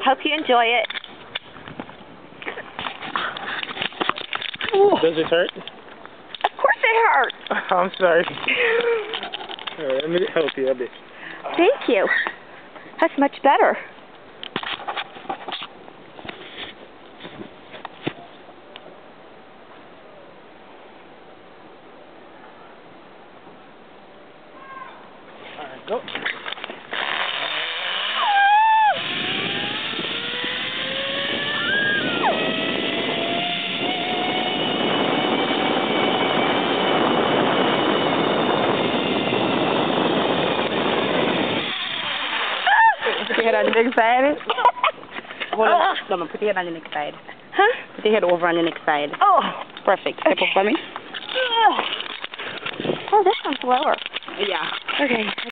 Hope you enjoy it. Does it hurt? Of course it hurts. I'm sorry. Alright, let me help you a bit. Thank you. That's much better. Alright, go. Put your head on the next side. Hold on. Come on, put your head on the next side. Huh? Put your head over on the next side. Oh. Perfect. Step up for me. Oh, this one's lower. Yeah. Okay.